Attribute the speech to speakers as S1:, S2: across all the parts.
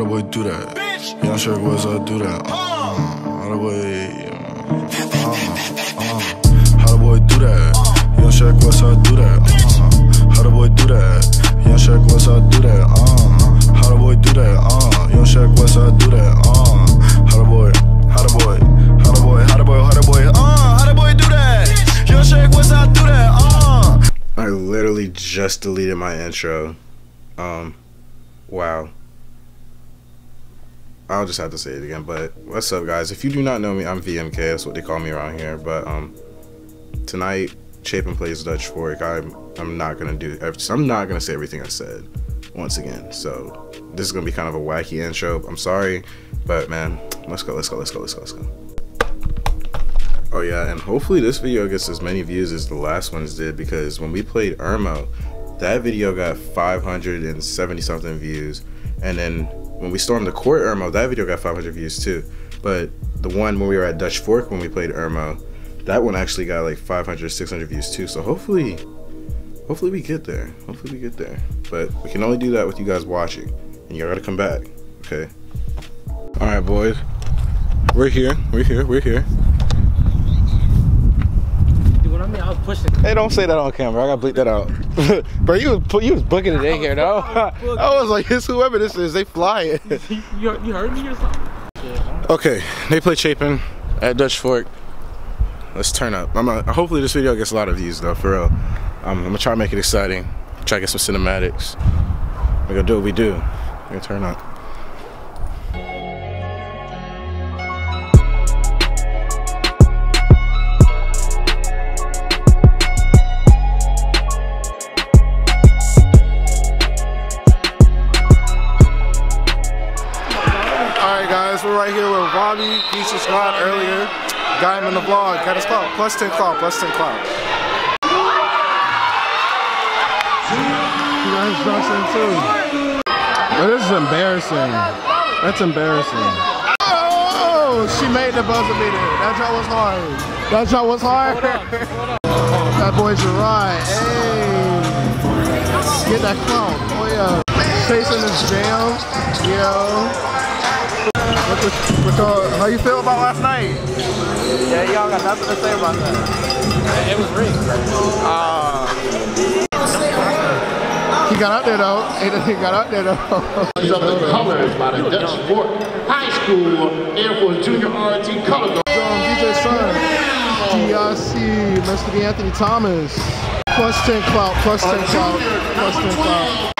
S1: boy do that? Young Shark, what's up, do that? How the boy, how the boy do that? Young Shark, what's up, do that? How the boy do that? Young Shark, what's up, do that? How the boy do that? Young Shark, what's up, do that? How the boy, how the boy, how the boy, how the boy, how the boy, how the boy do that? Young Shark, what's up, do that? I literally just deleted my intro. Wow. I'll just have to say it again, but what's up, guys? If you do not know me, I'm VMK, that's what they call me around here. But tonight Chapin plays Dutch Fork. I'm not gonna say everything I said once again. So this is gonna be kind of a wacky intro. I'm sorry, but man, let's go. Oh yeah, and hopefully this video gets as many views as the last ones did, because when we played Irmo, that video got 570 something views, and then when we stormed the court Irmo, that video got 500 views too. But the one when we were at Dutch Fork when we played Irmo, that one actually got like 500, 600 views too. So hopefully we get there. Hopefully we get there. But we can only do that with you guys watching, and you gotta come back, okay? All right, boys, we're here.
S2: I was pushing.
S1: Hey, don't say that on camera. I gotta bleep that out. Bro, you was booking it in here, though. I was like, it's whoever this is, they flying.
S2: You heard me or something?
S1: Okay, they play Chapin at Dutch Fork. Let's turn up. Hopefully this video gets a lot of views, though, for real. I'm gonna try to make it exciting. Try to get some cinematics. We're gonna do what we do. We're gonna turn up. We're right here with Robbie. He subscribed earlier. Got him in the vlog. Got his clout. Plus 10 clout. Plus 10 clout. He got his Johnson too. But this is embarrassing. That's embarrassing. Oh, she made the buzzer beater. That shot was hard. That shot was hard. That boy's right. Hey. Get that clout. Oh yeah. Chasing this jam. Yo. How you feel about last night?
S2: Yeah, y'all got nothing to say about that. It was rigged.
S1: He got out there though. He got out there though.
S3: These are the colors by the Dutch Fork High School Air Force Junior RT Color Guard.
S1: DJ Sun, DRC, Mr. Anthony Thomas. Plus 10 clout, plus 10 clout, plus 10 clout.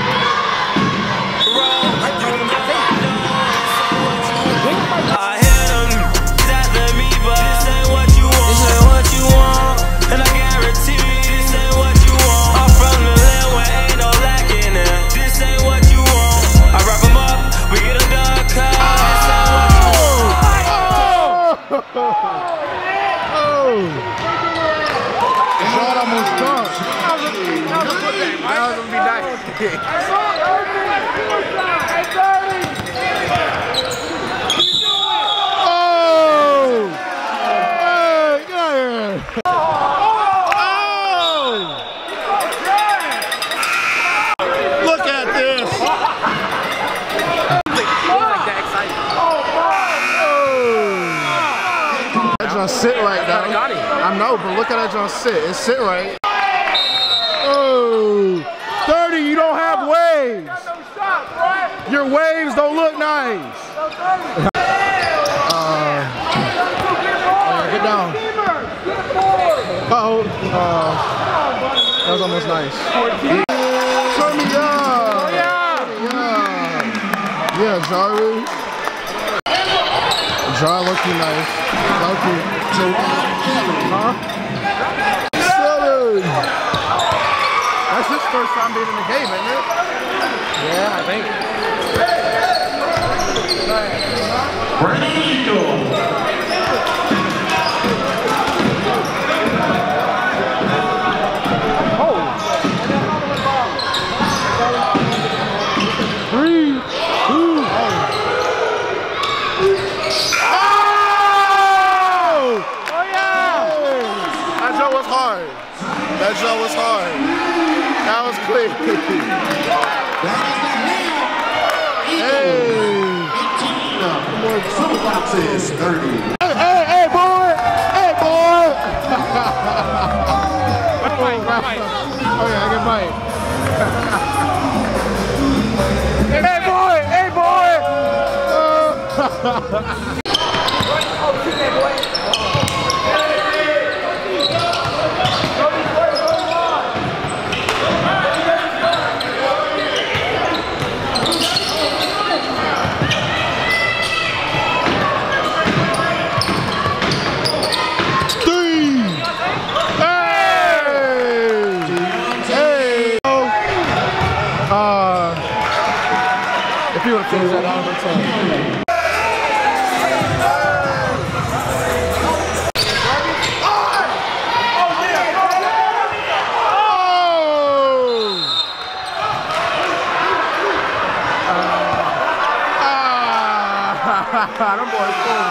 S1: Sit right now. I know, but look at that John sit. It sit right. Oh, 30, you don't have waves. Your waves don't look nice. Get down. Uh-oh. That was almost nice. Turn me up. Yeah, Jarvis. Jar looking nice. Lucky. Huh? That's his first time being in the game, isn't it?
S2: Yeah, I think. Oh! 3, 2,
S1: That shot was hard. That was quick. Hey.
S3: boxes 30.
S4: Hey, boy! Hey, boy! Oh yeah, I get Mike. Hey, boy! Hey, boy! If you would have finished that on the time. Them boys cool.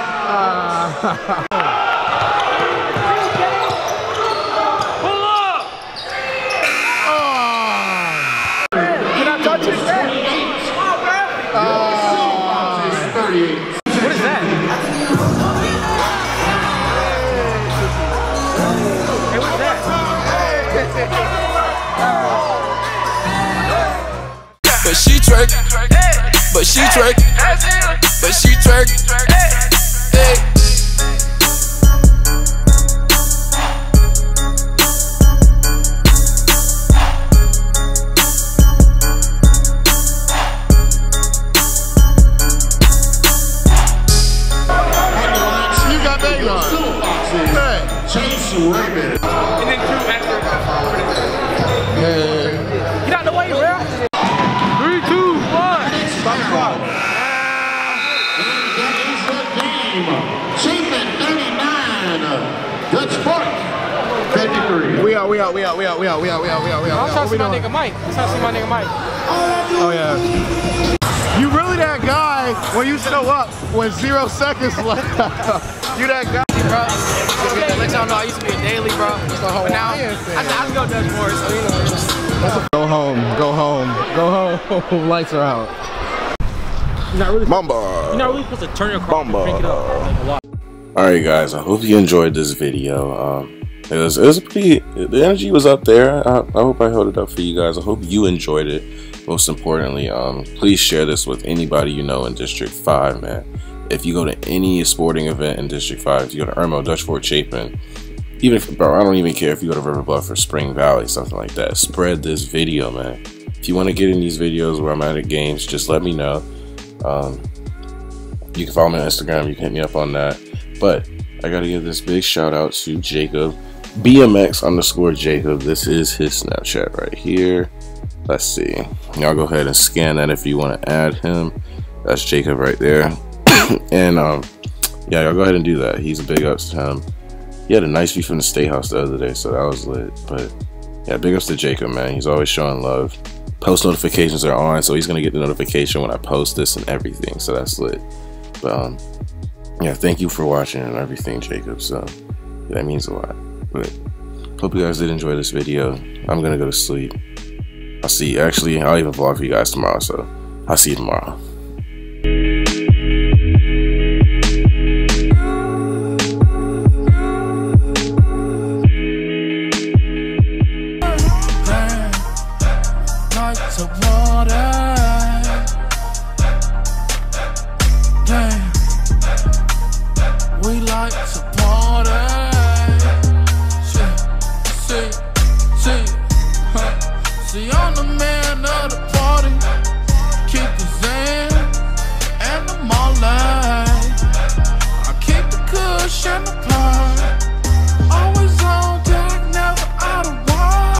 S2: Pull up!
S4: Can I touch it?
S2: What is that? Hey, what's that?
S5: But she twerk, but she twerk, but she twerk, hey.
S3: Chase Raymond.
S2: And then two after. Get out the way, bro. 3, 2, 1. Stop the clock.
S3: That is the game. Chapin 39. Dutch Park 53.
S4: We out.
S2: I'm trying to see my nigga Mike.
S4: Oh yeah. You really that guy when you show up with 0 seconds left. You that guy,
S2: Bro, let y'all know I used to be a daily, bro. But now, I just go Dutch more, so you know.
S4: Go home. Lights are out.
S2: You're
S1: Mamba.
S2: not really supposed to turn your car and crank it up like a lot.
S1: Alright guys, I hope you enjoyed this video. It was pretty, the energy was up there. I hope I held it up for you guys. I hope you enjoyed it. Most importantly, please share this with anybody you know in District 5, man. If you go to any sporting event in District 5, if you go to Irmo, Dutch Fort, Chapin, even if, bro, I don't even care if you go to River Bluff or Spring Valley, something like that. Spread this video, man. If you want to get in these videos where I'm at games, just let me know. You can follow me on Instagram. You can hit me up on that. But I got to give this big shout out to Jacob, BMX_Jacob. This is his Snapchat right here. Let's see. Y'all go ahead and scan that if you want to add him. That's Jacob right there. And yeah, y'all go ahead and do that. He's a big ups to him. He had a nice view from the State House the other day, so that was lit. But yeah, big ups to Jacob, man. He's always showing love. Post notifications are on, so he's gonna get the notification when I post this and everything, so that's lit. But yeah, thank you for watching and everything, Jacob. So yeah, that means a lot. But hope you guys did enjoy this video. I'm gonna go to sleep. I'll see you. Actually, I'll even vlog for you guys tomorrow, so I'll see you tomorrow.
S5: We like to party.